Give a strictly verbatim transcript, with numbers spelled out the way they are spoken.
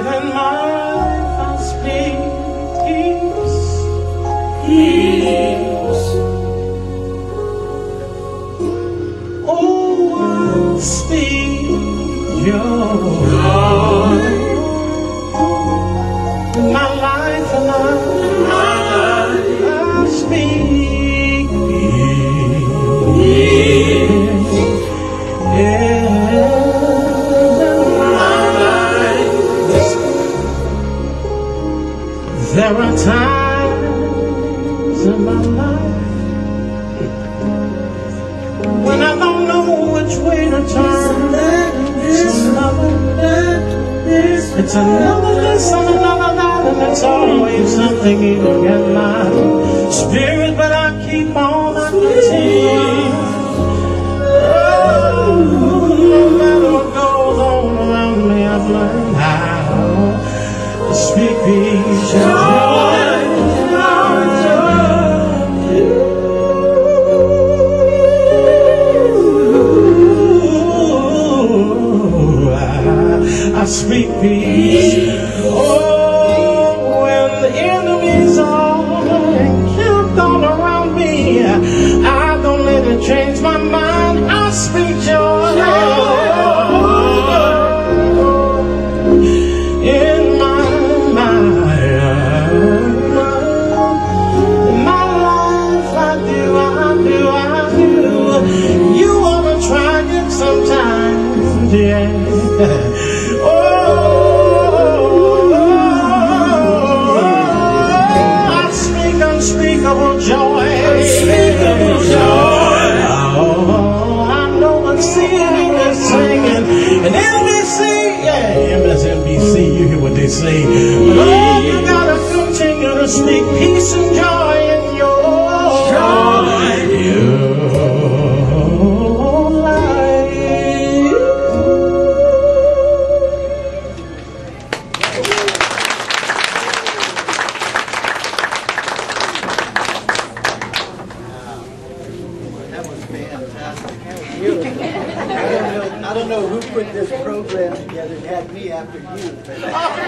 in my life I speak peace, peace. Oh, I speak joy. My life and I, my life, I speak peace. Yeah. There are times in my life when I don't know which way to turn. It's another, it's another this and another that, and it's always something evil in my spirit, but I keep on, I continue. Oh, no matter what goes on around me, I've learned how to speak peace, joy, I speak peace. Oh, when the enemies are encamped all around me, I don't let it change my mind. I speak joy in my mind. In my life, I do, I do, I do. You ought to try it sometimes, yeah. Unspeakable joy, unspeakable joy. Oh, I know I'm singing and singing, and N B C, yeah, M S N B C, you hear what they say. But oh, you gotta continue to speak peace and joy in your joy, your life. I don't know who put this program together and had me after you.